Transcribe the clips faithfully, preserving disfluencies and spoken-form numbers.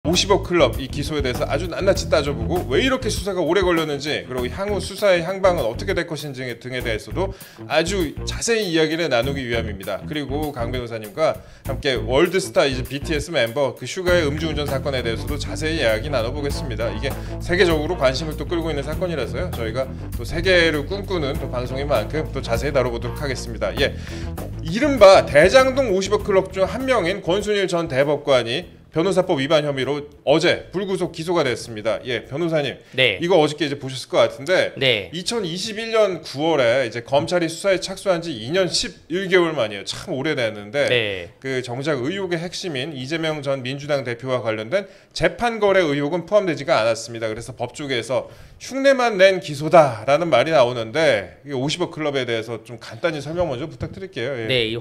오십억 클럽 이 기소에 대해서 아주 낱낱이 따져보고 왜 이렇게 수사가 오래 걸렸는지, 그리고 향후 수사의 향방은 어떻게 될 것인지 등에 대해서도 아주 자세히 이야기를 나누기 위함입니다. 그리고 강 변호사님과 함께 월드스타 이제 비티에스 멤버 그 슈가의 음주운전 사건에 대해서도 자세히 이야기 나눠보겠습니다. 이게 세계적으로 관심을 또 끌고 있는 사건이라서요. 저희가 또 세계를 꿈꾸는 또 방송인 만큼 또 자세히 다뤄보도록 하겠습니다. 예, 이른바 대장동 오십억 클럽 중 한 명인 권순일 전 대법관이 변호사법 위반 혐의로 어제 불구속 기소가 됐습니다. 예, 변호사님, 네. 이거 어저께 이제 보셨을 것 같은데, 네. 이천이십일 년 구월에 이제 검찰이 수사에 착수한 지 이 년 십일 개월 만이에요. 참 오래됐는데, 네. 그 정작 의혹의 핵심인 이재명 전 민주당 대표와 관련된 재판 거래 의혹은 포함되지가 않았습니다. 그래서 법조계에서 흉내만 낸 기소다라는 말이 나오는데, 이 오십억 클럽에 대해서 좀 간단히 설명 먼저 부탁드릴게요. 예. 네, 이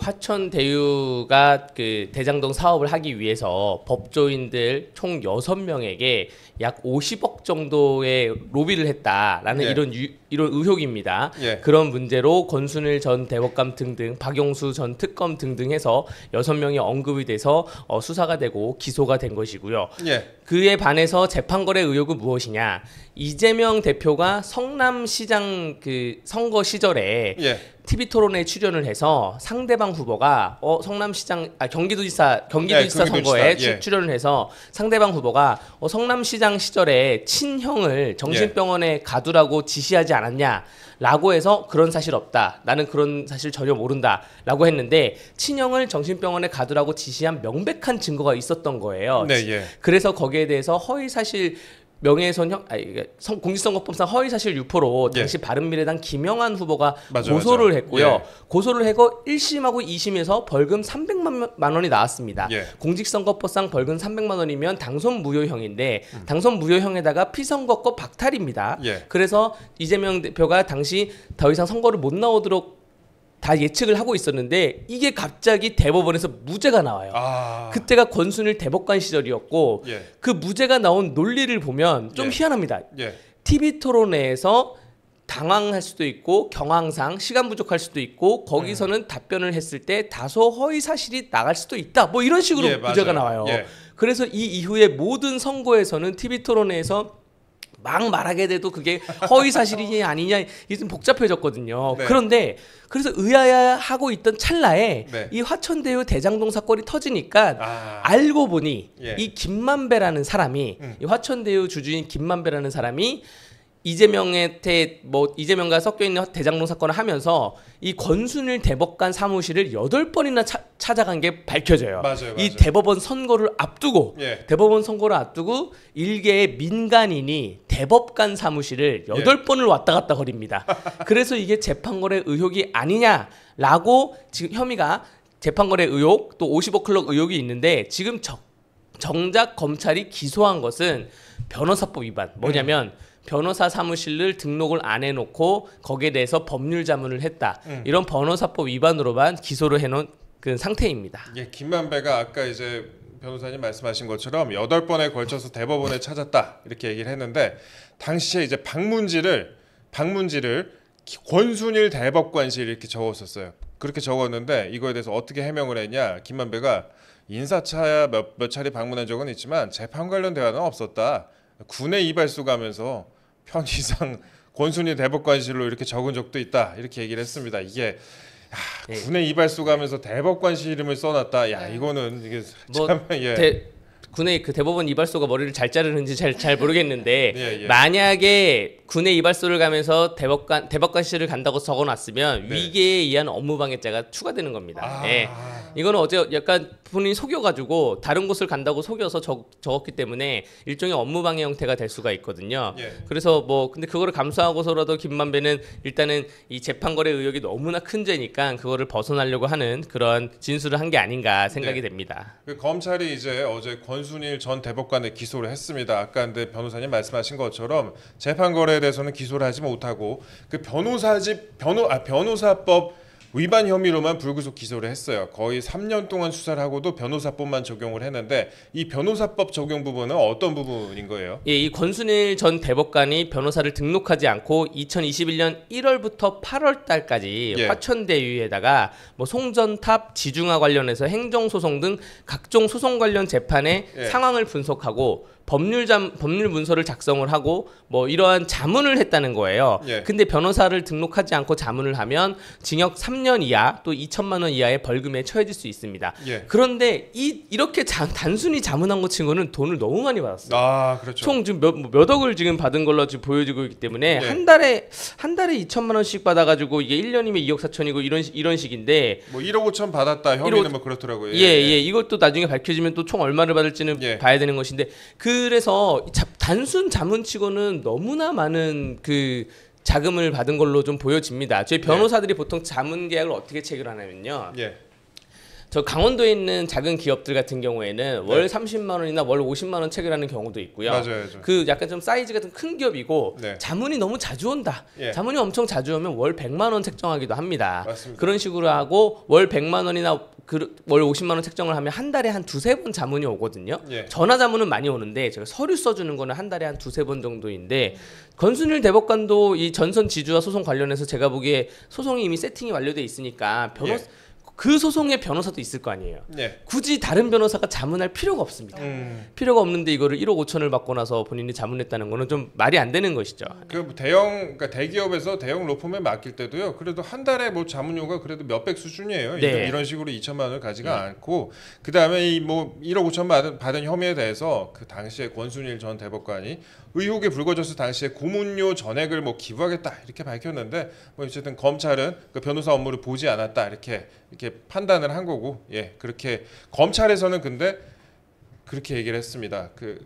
화천대유가 그 대장동 사업을 하기 위해서 법조인들 총 여섯 명에게 약 오십억 정도의 로비를 했다라는 예. 이런 유, 이런 의혹입니다. 예. 그런 문제로 권순일 전 대법관 등등, 박용수 전 특검 등등 해서 여섯 명이 언급이 돼서 어, 수사가 되고 기소가 된 것이고요. 예. 그에 반해서 재판거래 의혹은 무엇이냐? 이재명 대표가 성남시장 그 선거 시절에 예. 티비 토론에 출연을 해서 상대방 후보가 어 성남시장 아 경기도지사 경기도지사 예, 선거에 예. 출연을 해서 상대방 후보가 어 성남시장 시절에 친형을 정신병원에 예. 가두라고 지시하지 않았냐? 라고 해서 그런 사실 없다. 나는 그런 사실 전혀 모른다. 라고 했는데 친형을 정신병원에 가두라고 지시한 명백한 증거가 있었던 거예요. 네, 예. 그래서 거기에 대해서 허위사실 명예훼손 형, 아니, 공직선거법상 허위사실 유포로 당시 예. 바른미래당 김영환 후보가 맞아, 고소를 맞아. 했고요. 예. 고소를 하고 일 심하고 이 심에서 벌금 삼백만 원이 나왔습니다. 예. 공직선거법상 벌금 삼백만 원이면 당선 무효형인데 음. 당선 무효형에다가 피선거권 박탈입니다. 예. 그래서 이재명 대표가 당시 더 이상 선거를 못 나오도록 다 예측을 하고 있었는데 이게 갑자기 대법원에서 무죄가 나와요. 아... 그때가 권순일 대법관 시절이었고 예. 그 무죄가 나온 논리를 보면 좀 예. 희한합니다. 예. 티비 토론회에서 당황할 수도 있고 경황상 시간 부족할 수도 있고 거기서는 음. 답변을 했을 때 다소 허위 사실이 나갈 수도 있다. 뭐 이런 식으로 예, 무죄가 나와요. 예. 그래서 이 이후에 모든 선거에서는 티비 토론회에서 막 말하게 돼도 그게 허위 사실이냐 아니냐 이게 좀 복잡해졌거든요. 네. 그런데 그래서 의아해하고 있던 찰나에 네. 이 화천대유 대장동 사건이 터지니까 아. 알고 보니 예. 이 김만배라는 사람이 음. 이 화천대유 주주인 김만배라는 사람이 이재명한테 뭐 이재명과 섞여 있는 대장동 사건을 하면서 이 권순일 대법관 사무실을 여덟 번이나 차, 찾아간 게 밝혀져요. 맞아요, 맞아요. 이 대법원 선거를 앞두고 예. 대법원 선거를 앞두고 일개의 민간인이 대법관 사무실을 여덟 번을 예. 왔다 갔다 거립니다. 그래서 이게 재판거래 의혹이 아니냐라고 지금 혐의가 재판거래 의혹 또 오십억 클럽 의혹이 있는데 지금 정, 정작 검찰이 기소한 것은 변호사법 위반. 뭐냐면 음. 변호사 사무실을 등록을 안 해놓고 거기에 대해서 법률 자문을 했다. 음. 이런 변호사법 위반으로만 기소를 해놓은 그 상태입니다. 예, 김만배가 아까 이제 변호사님 말씀하신 것처럼 여덟 번에 걸쳐서 대법원에 찾았다 이렇게 얘기를 했는데 당시에 이제 방문지를 방문지를 권순일 대법관실 이렇게 적었었어요. 그렇게 적었는데 이거에 대해서 어떻게 해명을 했냐? 김만배가 인사차야 몇, 몇 차례 방문한 적은 있지만 재판 관련 대화는 없었다. 군의 이발소 가면서 편의상 권순일 대법관실로 이렇게 적은 적도 있다 이렇게 얘기를 했습니다. 이게 야, 네. 군의 이발소 가면서 대법관실 이름을 써놨다. 야 이거는 이게 뭐 참 예. 대, 군의 그 대법원 이발소가 머리를 잘 자르는지 잘 잘 모르겠는데 예, 예. 만약에 군의 이발소를 가면서 대법관 대법관실을 간다고 적어놨으면 네. 위계에 의한 업무방해죄가 추가되는 겁니다. 아. 예. 이거는 어제 약간 본인이 속여가지고 다른 곳을 간다고 속여서 적, 적었기 때문에 일종의 업무방해 형태가 될 수가 있거든요. 예. 그래서 뭐 근데 그거를 감수하고서라도 김만배는 일단은 이 재판거래 의혹이 너무나 큰 죄니까 그거를 벗어나려고 하는 그런 진술을 한 게 아닌가 생각이 네. 됩니다. 그 검찰이 이제 어제 권순일 전 대법관을 기소를 했습니다. 아까 근데 변호사님 말씀하신 것처럼 재판거래에 대해서는 기소를 하지 못하고 그 변호사집 변호 아 변호사법 위반 혐의로만 불구속 기소를 했어요. 거의 삼 년 동안 수사를 하고도 변호사법만 적용을 했는데 이 변호사법 적용 부분은 어떤 부분인 거예요? 예, 이 권순일 전 대법관이 변호사를 등록하지 않고 이천이십일 년 일월부터 팔월 달까지 예. 화천대유에다가 뭐 송전탑 지중화 관련해서 행정소송 등 각종 소송 관련 재판의 예. 상황을 분석하고 법률 잠 법률 문서를 작성을 하고 뭐 이러한 자문을 했다는 거예요. 예. 근데 변호사를 등록하지 않고 자문을 하면 징역 삼 년 이하 또 이천만 원 이하의 벌금에 처해질 수 있습니다. 예. 그런데 이 이렇게 자, 단순히 자문한 것 치고는 돈을 너무 많이 받았어요. 아, 그렇죠. 총 지금 몇, 몇 억을 지금 받은 걸로 지금 보여지고 있기 때문에 예. 한 달에 한 달에 이천만 원씩 받아가지고 이게 일 년이면 이억 사천이고 이런 시- 이런 식인데 뭐 일억 오천 받았다 혐의는 일억 뭐 그렇더라고요. 예, 예, 이것도 나중에 밝혀지면 또 총 얼마를 받을지는 예. 봐야 되는 것인데 그래서 자, 단순 자문치고는 너무나 많은 그 자금을 받은 걸로 좀 보여집니다. 저희 변호사들이 보통 자문 계약을 어떻게 체결하냐면요. 예. 저 강원도에 있는 작은 기업들 같은 경우에는 월 네. 삼십만 원이나 월 오십만 원 체결하는 경우도 있고요. 맞아요. 맞아요. 그 약간 좀 사이즈가 좀 큰 기업이고 네. 자문이 너무 자주 온다. 예. 자문이 엄청 자주 오면 월 백만 원 책정하기도 합니다. 맞습니다. 그런 식으로 하고 월 백만 원이나 그, 월 오십만 원 책정을 하면 한 달에 한 두세 번 자문이 오거든요. 예. 전화 자문은 많이 오는데 제가 서류 써주는 거는 한 달에 한 두세 번 정도인데 권순일 대법관도 이 전선 지주화 소송 관련해서 제가 보기에 소송이 이미 세팅이 완료돼 있으니까 변호 예. 그 소송의 변호사도 있을 거 아니에요. 예. 굳이 다른 변호사가 자문할 필요가 없습니다. 음. 필요가 없는데 이거를 일억 오천을 받고 나서 본인이 자문했다는 거는 좀 말이 안 되는 것이죠. 그 대형 그러니까 대기업에서 대형 로펌에 맡길 때도요. 그래도 한 달에 뭐 자문료가 그래도 몇백 수준이에요. 네. 이런, 이런 식으로 이천만 원을 가지가 않고 그다음에 이 뭐 일억 오천 받은, 받은 혐의에 대해서 그 당시에 권순일 전 대법관이 의혹에 불거졌을 당시에 고문료 전액을 뭐 기부하겠다 이렇게 밝혔는데 뭐 어쨌든 검찰은 그 변호사 업무를 보지 않았다 이렇게 이렇게 판단을 한 거고 예 그렇게 검찰에서는 근데 그렇게 얘기를 했습니다. 그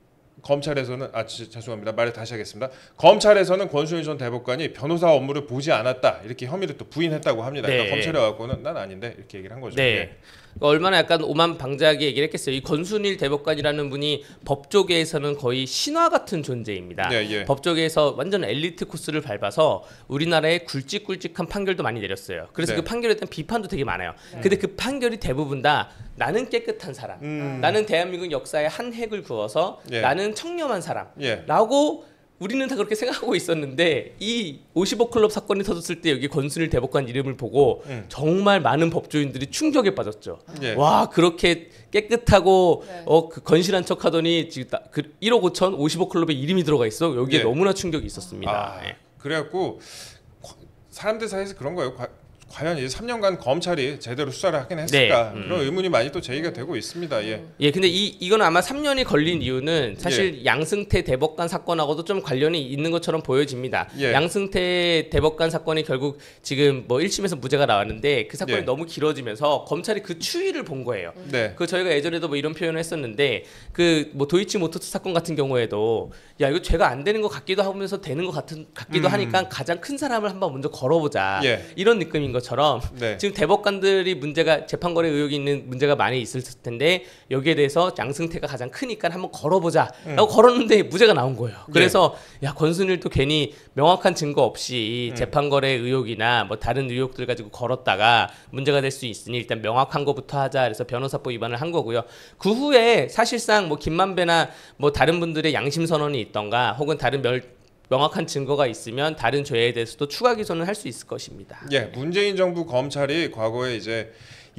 검찰에서는 아 지, 죄송합니다. 말을 다시 하겠습니다. 검찰에서는 권순일 전 대법관이 변호사 업무를 보지 않았다 이렇게 혐의를 또 부인했다고 합니다. 네. 그러니까 검찰에 와갖고는 난 아닌데 이렇게 얘기를 한 거죠. 네. 예. 그러니까 얼마나 약간 오만방자하게 얘기를 했겠어요. 이 권순일 대법관이라는 분이 법조계에서는 거의 신화 같은 존재입니다. 예, 예. 법조계에서 완전 엘리트 코스를 밟아서 우리나라에 굵직굵직한 판결도 많이 내렸어요. 그래서 네. 그 판결에 대한 비판도 되게 많아요. 근데 그 판결이 대부분 다 나는 깨끗한 사람, 음. 나는 대한민국 역사에 한 획을 그어서 예. 나는 청렴한 사람, 예. 라고 우리는 다 그렇게 생각하고 있었는데 이 오십오 클럽 사건이 터졌을 때 여기 권순일 대법관 이름을 보고 음. 정말 많은 법조인들이 충격에 빠졌죠. 예. 와 그렇게 깨끗하고 네. 어, 그 건실한 척하더니 지금 나- 그 일억 오천 오십오 클럽에 이름이 들어가 있어. 여기에 예. 너무나 충격이 있었습니다. 아, 예. 그래갖고 과- 사람들 사이에서 그런 거예요. 과, 과연 이제 삼 년간 검찰이 제대로 수사를 하긴 했을까 네. 음. 그런 의문이 많이 또 제기가 되고 있습니다. 예. 예, 근데 이 이거는 아마 삼 년이 걸린 이유는 사실 예. 양승태 대법관 사건하고도 좀 관련이 있는 것처럼 보여집니다. 예. 양승태 대법관 사건이 결국 지금 뭐 일 심에서 무죄가 나왔는데 그 사건이 예. 너무 길어지면서 검찰이 그 추이를 본 거예요. 네. 그 저희가 예전에도 뭐 이런 표현을 했었는데 그 뭐 도이치모터스 사건 같은 경우에도 야 이거 죄가 안 되는 것 같기도 하면서 되는 것 같은 같기도 음. 하니까 가장 큰 사람을 한번 먼저 걸어보자 예. 이런 느낌인 것처럼 네. 지금 대법관들이 문제가 재판거래 의혹이 있는 문제가 많이 있을 텐데 여기에 대해서 양승태가 가장 크니까 한번 걸어보자라고 걸었는데 무죄가 나온 거예요. 그래서 야 권순일도 괜히 명확한 증거 없이 음. 재판거래 의혹이나 뭐 다른 의혹들 가지고 걸었다가 문제가 될 수 있으니 일단 명확한 거부터 하자. 그래서 변호사법 위반을 한 거고요. 그 후에 사실상 뭐 김만배나 뭐 다른 분들의 양심 선언이 있던가 혹은 다른 멸 명확한 증거가 있으면 다른 죄에 대해서도 추가 기소는 할 수 있을 것입니다. 예, 문재인 정부 검찰이 과거에 이제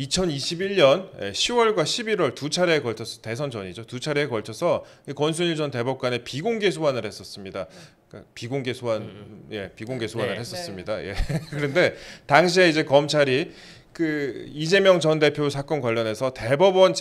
이천이십일 년 시월과 십일월 두 차례에 걸쳐서 대선 전이죠. 두 차례에 걸쳐서 권순일 전 대법관의 비공개 소환을 했었습니다. 그러니까 비공개 소환, 예, 비공개 소환을 네. 했었습니다. 예. 그런데 당시에 이제 검찰이 그 이재명 전 대표 사건 관련해서 대법원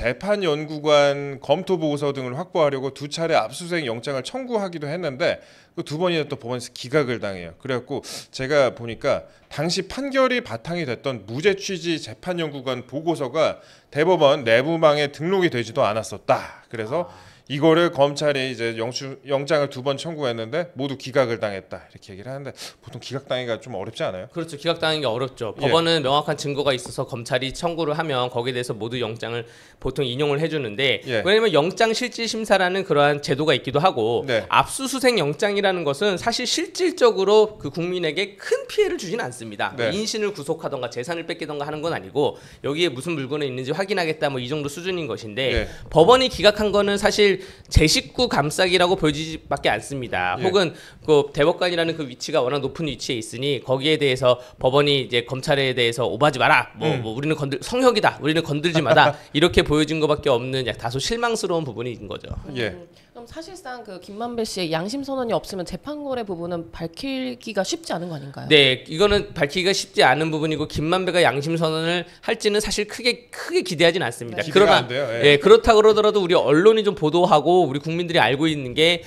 재판연구관 검토 보고서 등을 확보하려고 두 차례 압수수색 영장을 청구하기도 했는데 그 두 번이나 또 법원에서 기각을 당해요. 그래갖고 제가 보니까 당시 판결이 바탕이 됐던 무죄 취지 재판연구관 보고서가 대법원 내부망에 등록이 되지도 않았었다. 그래서 이거를 검찰이 이제 영수, 영장을 두 번 청구했는데 모두 기각을 당했다 이렇게 얘기를 하는데 보통 기각당하기가 좀 어렵지 않아요? 그렇죠. 기각당하는 게 어렵죠. 예. 법원은 명확한 증거가 있어서 검찰이 청구를 하면 거기에 대해서 모두 영장을 보통 인용을 해주는데 예. 왜냐하면 영장실질심사라는 그러한 제도가 있기도 하고 네. 압수수색 영장이라는 것은 사실 실질적으로 그 국민에게 큰 피해를 주지는 않습니다. 네. 인신을 구속하던가 재산을 뺏기던가 하는 건 아니고 여기에 무슨 물건이 있는지 확인하겠다 뭐 이 정도 수준인 것인데 네. 법원이 기각한 거는 사실 제 식구 감싸기라고 보여지지밖에 않습니다. 예. 혹은 그 대법관이라는 그 위치가 워낙 높은 위치에 있으니 거기에 대해서 법원이 이제 검찰에 대해서 오버하지 마라. 뭐, 음. 뭐 우리는 건들 성역이다. 우리는 건들지 마다. 이렇게 보여진 것밖에 없는 다소 실망스러운 부분인 거죠. 예. 음, 그럼 사실상 그 김만배 씨의 양심 선언이 없으면 재판거래 부분은 밝히기가 쉽지 않은 거 아닌가요? 네, 이거는 밝히기가 쉽지 않은 부분이고 김만배가 양심 선언을 할지는 사실 크게 크게 기대하진 않습니다. 기대가 그러나 안 돼요. 예. 예, 그렇다 그러더라도 우리 언론이 좀 보도하고 우리 국민들이 알고 있는 게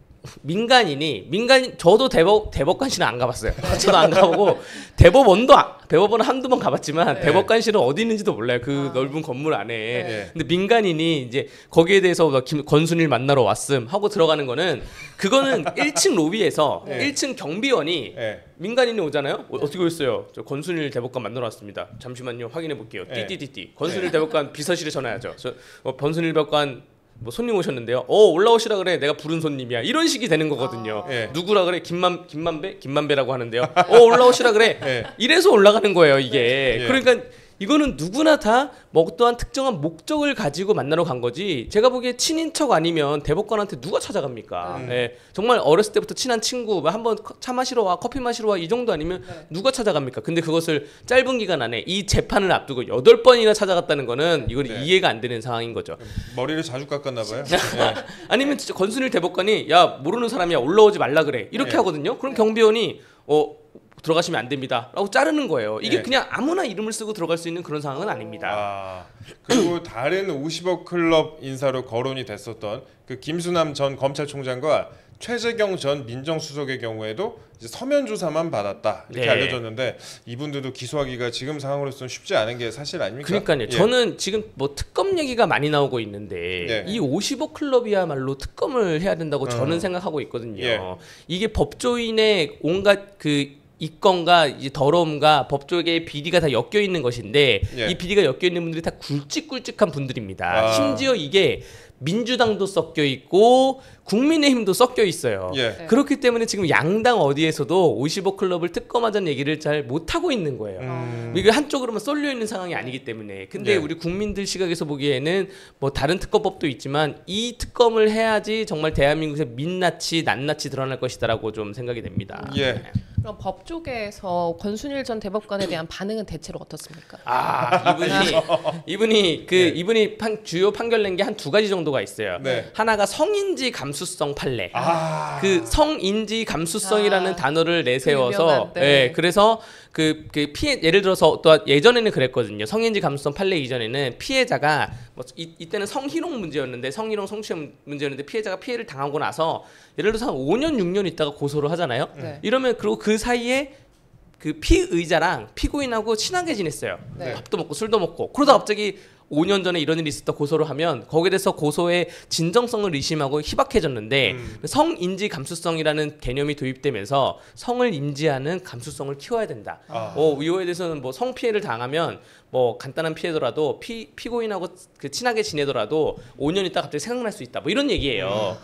민간인이 민간 저도 대법 대법관실은 안 가봤어요. 저도 안 가보고 대법원도 아, 대법원은 한두 번 가봤지만 네. 대법관실은 어디 있는지도 몰라요. 그 아. 넓은 건물 안에. 네. 근데 민간인이 이제 거기에 대해서 김, 권순일 만나러 왔음 하고 들어가는 거는 그거는 일 층 로비에서 네. 일 층 경비원이 예. 민간인이 오잖아요. 어, 어떻게 오셨어요? 저 권순일 대법관 만나러 왔습니다. 잠시만요. 확인해 볼게요. 네. 띠띠띠띠. 권순일 대법관 비서실에 전화하죠. 저 어, 권순일 대법관 뭐 손님 오셨는데요. 어 올라오시라 그래. 내가 부른 손님이야. 이런 식이 되는 거거든요. 아. 예. 누구라 그래? 김만 김만배 김만배라고 하는데요. 어 올라오시라 그래. 예. 이래서 올라가는 거예요. 이게. 예. 그러니까 이거는 누구나 다 뭐 어떠한 특정한 목적을 가지고 만나러 간 거지. 제가 보기에 친인척 아니면 대법관한테 누가 찾아갑니까? 음. 예. 정말 어렸을 때부터 친한 친구, 뭐 한번 차 마시러 와, 커피 마시러 와 이 정도 아니면 네. 누가 찾아갑니까? 근데 그것을 짧은 기간 안에 이 재판을 앞두고 여덟 번이나 찾아갔다는 거는 이건 네. 이해가 안 되는 상황인 거죠. 머리를 자주 깎았나 봐요. 예. 아니면 진짜 권순일 대법관이 야 모르는 사람이야 올라오지 말라 그래 이렇게 네. 하거든요. 그럼 경비원이 어 들어가시면 안 됩니다라고 자르는 거예요. 이게 네. 그냥 아무나 이름을 쓰고 들어갈 수 있는 그런 상황은 아닙니다. 아, 그리고 다른 오십억 클럽 인사로 거론이 됐었던 그 김수남 전 검찰총장과 최재경 전 민정수석의 경우에도 이제 서면 조사만 받았다 이렇게 네. 알려졌는데 이분들도 기소하기가 지금 상황으로서는 쉽지 않은 게 사실 아닙니까? 그러니까요. 예. 저는 지금 뭐 특검 얘기가 많이 나오고 있는데 네. 이 오십억 클럽이야말로 특검을 해야 된다고 저는 음. 생각하고 있거든요. 예. 이게 법조인의 온갖 그 이건과 이제 더러움과 법조계의 비리가 다 엮여 있는 것인데 예. 이 비리가 엮여 있는 분들이 다 굵직굵직한 분들입니다. 아. 심지어 이게 민주당도 섞여 있고 국민의힘도 섞여 있어요. 예. 네. 그렇기 때문에 지금 양당 어디에서도 오십억 클럽을 특검하자는 얘기를 잘 못하고 있는 거예요. 음. 이게 한쪽으로만 쏠려 있는 상황이 아니기 때문에. 근데 예. 우리 국민들 시각에서 보기에는 뭐 다른 특검법도 있지만 이 특검을 해야지 정말 대한민국의 민낯이 낱낱이 드러날 것이다라고 좀 생각이 됩니다. 예. 그럼 법조계에서 권순일 전 대법관에 대한 반응은 대체로 어떻습니까? 아 이분이 이분이 그 네. 이분이 판, 주요 판결 낸 게 한 두 가지 정도가 있어요. 네. 하나가 성인지 감수성 판례. 아. 그 성인지 감수성이라는 아, 단어를 그 내세워서 유명한, 네. 예, 그래서 그, 그 피해 예를 들어서 또 예전에는 그랬거든요. 성인지 감수성 판례 이전에는 피해자가 뭐 이, 이때는 성희롱 문제였는데 성희롱 성추행 문제였는데 피해자가 피해를 당하고 나서 예를 들어서 한 오 년 육 년 있다가 고소를 하잖아요. 네. 이러면 그리고 그 사이에 그 피의자랑 피고인하고 친하게 지냈어요. 네. 밥도 먹고 술도 먹고 그러다 갑자기 오 년 전에 이런 일이 있었다 고소를 하면 거기에 대해서 고소의 진정성을 의심하고 희박해졌는데 음. 성인지 감수성이라는 개념이 도입되면서 성을 인지하는 감수성을 키워야 된다. 아. 어, 이거에 대해서는 뭐 성 피해를 당하면 뭐 간단한 피해더라도 피 피고인하고 그 친하게 지내더라도 오 년 있다 갑자기 생각날 수 있다. 뭐 이런 얘기예요.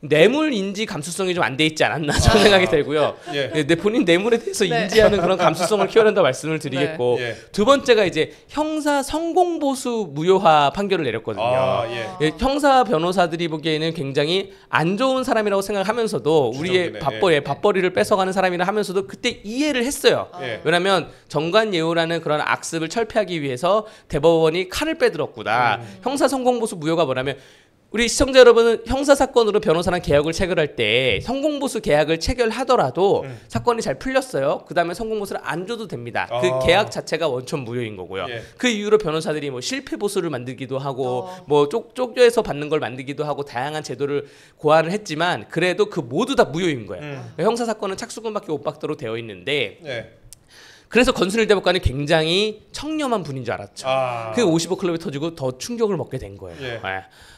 뇌물 인지 감수성이 좀 안 돼 있지 않았나 저는 아. 생각이 들고요. 예. 네, 내 본인 뇌물에 대해서 네. 인지하는 그런 감수성을 키워야 된다 말씀을 드리겠고 네. 예. 두 번째가 이제 형사 성공보수 무효화 판결을 내렸거든요. 아, 예. 예, 형사 변호사들이 보기에는 굉장히 안 좋은 사람이라고 생각하면서도 우리의 주정부네. 밥벌이 예. 밥벌이를 뺏어가는 사람이라 하면서도 그때 이해를 했어요. 예. 왜냐하면 정관예우라는 그런 악습을 철폐하기 위해서 대법원이 칼을 빼들었구나. 음. 형사 성공보수 무효가 뭐냐면 우리 시청자 여러분은 형사 사건으로 변호사랑 계약을 체결할 때 성공보수 계약을 체결하더라도 음. 사건이 잘 풀렸어요. 그 다음에 성공보수를 안 줘도 됩니다. 아. 그 계약 자체가 원천 무효인 거고요. 예. 그 이후로 변호사들이 뭐 실패보수를 만들기도 하고 어. 뭐 쪽, 쪽에서 받는 걸 만들기도 하고 다양한 제도를 고안을 했지만 그래도 그 모두 다 무효인 거예요. 음. 형사 사건은 착수금밖에 못 받도록 되어 있는데 예. 그래서 권순일 대법관이 굉장히 청렴한 분인 줄 알았죠. 아. 그 오십억 클럽이 터지고 더 충격을 먹게 된 거예요. 예. 예.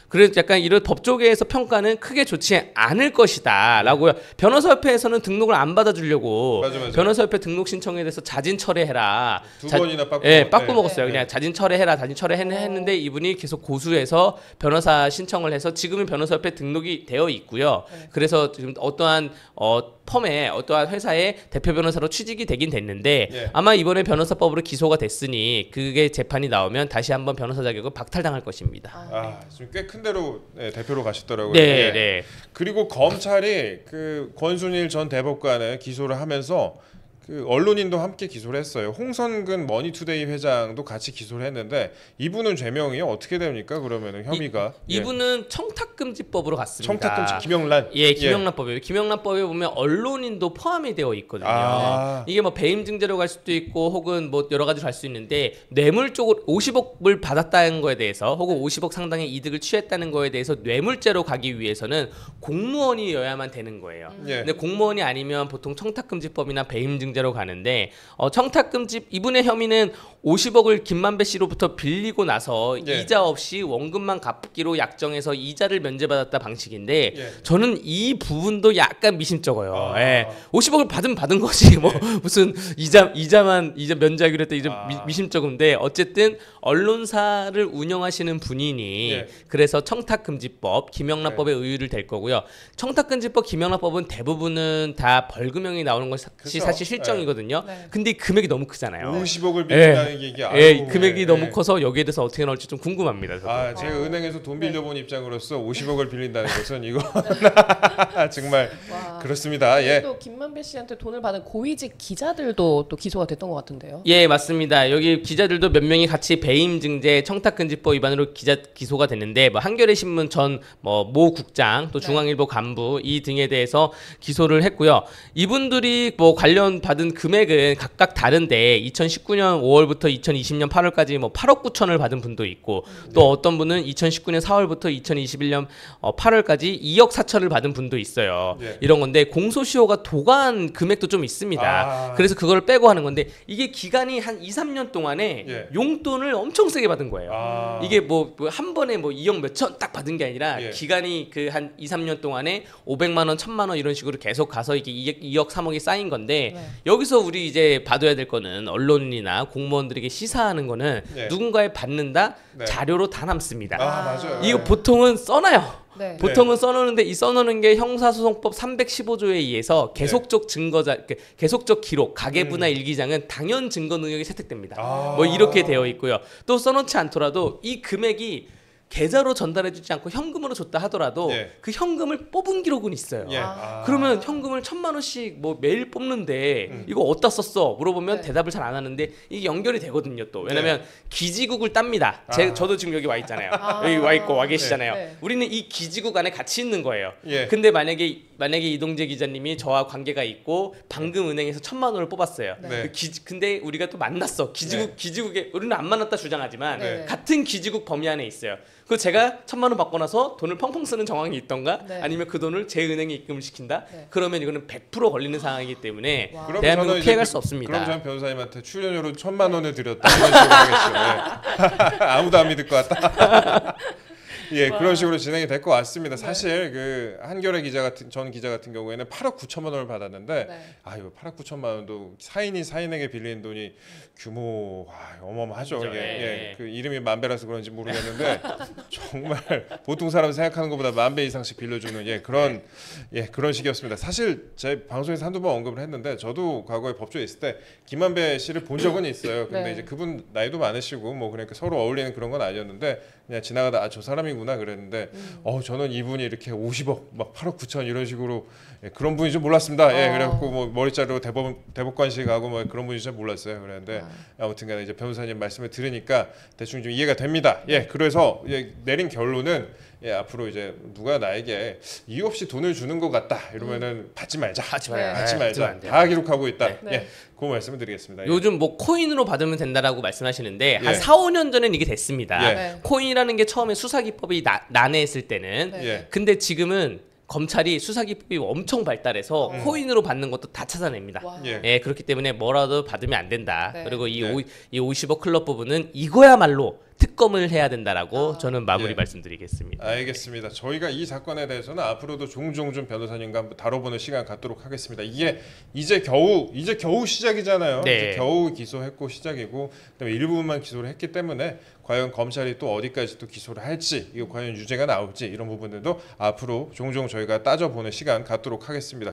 그래서 약간 이런 법조계에서 평가는 크게 좋지 않을 것이다라고요. 변호사협회에서는 등록을 안 받아주려고 맞아, 맞아. 변호사협회 등록 신청에 대해서 자진 철회해라. 두 자, 번이나 빠꾸 예, 빠꾸 네. 먹었어요. 네. 그냥 자진 철회해라, 자진 철회했는데 어. 이분이 계속 고수해서 변호사 신청을 해서 지금은 변호사협회 등록이 되어 있고요. 네. 그래서 지금 어떠한 어, 펌에 어떠한 회사의 대표 변호사로 취직이 되긴 됐는데 예. 아마 이번에 변호사법으로 기소가 됐으니 그게 재판이 나오면 다시 한번 변호사 자격을 박탈당할 것입니다. 아, 지금 꽤 큰 데로 네, 대표로 가셨더라고요. 네, 예. 네. 그리고 검찰이 그 권순일 전 대법관을 기소를 하면서 그 언론인도 함께 기소를 했어요. 홍선근 머니투데이 회장도 같이 기소를 했는데 이분은 죄명이 어떻게 됩니까? 그러면은 혐의가 이, 이분은 청탁금지법으로 갔습니다. 청탁금지 김영란. 예, 김영란법이에요. 김영란법에 보면 언론인도 포함이 되어 있거든요. 아. 이게 뭐 배임 증제로 갈 수도 있고 혹은 뭐 여러 가지로 갈 수 있는데 뇌물 쪽으로 오십억을 받았다는 거에 대해서 혹은 오십억 상당의 이득을 취했다는 거에 대해서 뇌물죄로 가기 위해서는 공무원이어야만 되는 거예요. 예. 근데 공무원이 아니면 보통 청탁금지법이나 배임 증제로 가는데 어, 청탁금지 이분의 혐의는 오십억을 김만배 씨로부터 빌리고 나서 예. 이자 없이 원금만 갚기로 약정해서 이자를 면제받았다 방식인데 예. 저는 이 부분도 약간 미심쩍어요. 아. 예. 오십억을 받으면 받은 거지 뭐 무슨 이자 이자만 이자 면제하기로 했다 이제 아. 미, 미심쩍은데 어쨌든 언론사를 운영하시는 분이니 예. 그래서 청탁금지법 김영란법에 의유를 댈 거고요. 청탁금지법 김영란법은 대부분은 다 벌금형이 나오는 것이 그쵸. 사실 실정이거든요. 네. 근데 이 금액이 너무 크잖아요. 오십억을 빌린다는 예. 게 이게 예, 아이고, 금액이 예, 너무 예. 커서 여기에 대해서 어떻게 나올지 좀 궁금합니다. 저도. 아, 제가 어. 은행에서 돈 네. 빌려본 입장으로서 오십억을 빌린다는 것은 이거 정말 와. 그렇습니다. 예. 또 김만배 씨한테 돈을 받은 고위직 기자들도 또 기소가 됐던 것 같은데요. 예, 맞습니다. 여기 기자들도 몇 명이 같이 배임 증제 청탁금지법 위반으로 기자 기소가 됐는데 뭐 한겨레 신문 전 뭐 모 국장 또 네. 중앙일보 간부 이 등에 대해서 기소를 했고요. 이분들이 뭐 관련 받은 금액은 각각 다른데 이천십구 년 오월부터 이천이십 년 팔월까지 뭐 팔억 구천을 받은 분도 있고 또 어떤 분은 이천십구 년 사월부터 이천이십일 년 어, 팔월까지 이억 사천을 받은 분도 있어요. 예. 이런 건데 공소시효가 도관 금액도 좀 있습니다. 아. 그래서 그걸 빼고 하는 건데 이게 기간이 한 이, 삼 년 동안에 예. 용돈을 엄청 세게 받은 거예요. 아. 이게 뭐 한 번에 뭐 이억 몇천 딱 받은 게 아니라 예. 기간이 그 한 이, 삼 년 동안에 오백만 원, 천만 원 이런 식으로 계속 가서 이게 이억, 삼억이 쌓인 건데 네. 여기서 우리 이제 봐둬야 될 거는 언론이나 공무원들에게 시사하는 거는 예. 누군가에 받는다 네. 자료로 다 남습니다. 아, 맞아요. 이거 예. 보통은 써놔요. 네. 보통은 써놓는데 이 써놓는 게 형사소송법 삼백십오 조에 의해서 계속적 증거자, 그 계속적 기록, 가계부나 일기장은 당연 증거 능력이 채택됩니다. 아. 뭐 이렇게 되어 있고요. 또 써놓지 않더라도 이 금액이 계좌로 전달해주지 않고 현금으로 줬다 하더라도 예. 그 현금을 뽑은 기록은 있어요. 예. 아. 아. 그러면 현금을 천만 원씩 뭐 매일 뽑는데 음. 이거 어디다 썼어? 물어보면 네. 대답을 잘 안 하는데 이게 연결이 되거든요. 또 왜냐면 기지국을 땁니다. 제, 아. 저도 지금 여기 와 있잖아요. 아. 여기 와 있고 와 계시잖아요. 네. 우리는 이 기지국 안에 같이 있는 거예요. 예. 근데 만약에 만약에 이동재 기자님이 저와 관계가 있고 방금 은행에서 천만 원을 뽑았어요. 네. 그 기지, 근데 우리가 또 만났어. 기지국 네. 기지국에 우리는 안 만났다 주장하지만 네. 같은 기지국 범위 안에 있어요. 그 제가 천만 원 받고 나서 돈을 펑펑 쓰는 정황이 있던가 네. 아니면 그 돈을 제 은행에 입금을 시킨다. 네. 그러면 이거는 백 퍼센트 걸리는 상황이기 때문에 와. 그럼 대한민국 저는 이제 피해갈 그- 수 없습니다. 그럼 저는 변호사님한테 출연료로 천만 원을 드렸다 이런 식으로 하겠죠. 예. 아무도 안 믿을 것 같다. 예, 그런 식으로 진행이 될 것 같습니다. 사실 그 한겨레 기자 같은 전 기자 같은 경우에는 팔억 구천만 원을 받았는데 네. 아 이거 팔억 구천만 원도 사인이 사인에게 빌린 돈이 규모 아, 어마어마하죠. 그렇죠. 예, 예. 예. 그 이름이 만배라서 그런지 모르겠는데 정말 보통 사람 생각하는 것보다 만배 이상씩 빌려주는 예 그런 예 그런 식이었습니다. 사실 제 방송에서 한두 번 언급을 했는데 저도 과거에 법조에 있을 때 김만배 씨를 본 적은 있어요. 근데 네. 이제 그분 나이도 많으시고 뭐 그러니까 서로 어울리는 그런 건 아니었는데 그냥 지나가다 아 저 사람이구나 그랬는데 음. 어 저는 이분이 이렇게 오십억 막 팔억 구천 이런 식으로 예, 그런 분인 줄 몰랐습니다. 예 어. 그래갖고 뭐 머리 자르고 대법 대법관실 가고 뭐 그런 분인 줄 몰랐어요. 그랬는데 아. 아무튼간에 이제 변호사님 말씀을 들으니까 대충 좀 이해가 됩니다. 예 그래서 예, 내린 결론은 예 앞으로 이제 누가 나에게 이유 없이 돈을 주는 것 같다 이러면은 받지 말자. 하지 마요. 받지 네, 말자. 그러면 안 돼요. 다 기록하고 있다. 네. 예, 그 말씀을 드리겠습니다. 예. 요즘 뭐 코인으로 받으면 된다라고 말씀하시는데 예. 한 사, 오 년 전엔 이게 됐습니다. 예. 네. 코인이라는 게 처음에 수사기법이 나, 난해했을 때는 네. 예. 근데 지금은 검찰이 수사기법이 엄청 발달해서 음. 코인으로 받는 것도 다 찾아냅니다. 와. 예. 예, 그렇기 때문에 뭐라도 받으면 안 된다. 네. 그리고 이, 네. 오, 이 오십억 클럽 부분은 이거야말로 특 재특검을 해야 된다라고 아. 저는 마무리 예. 말씀드리겠습니다. 알겠습니다. 저희가 이 사건에 대해서는 앞으로도 종종 좀 변호사님과 한번 다뤄보는 시간 갖도록 하겠습니다. 이게 이제 겨우 이제 겨우 시작이잖아요. 네. 이제 겨우 기소했고 시작이고 그다음에 일부분만 기소를 했기 때문에 과연 검찰이 또 어디까지 또 기소를 할지 이거 과연 유죄가 나올지 이런 부분들도 앞으로 종종 저희가 따져보는 시간 갖도록 하겠습니다.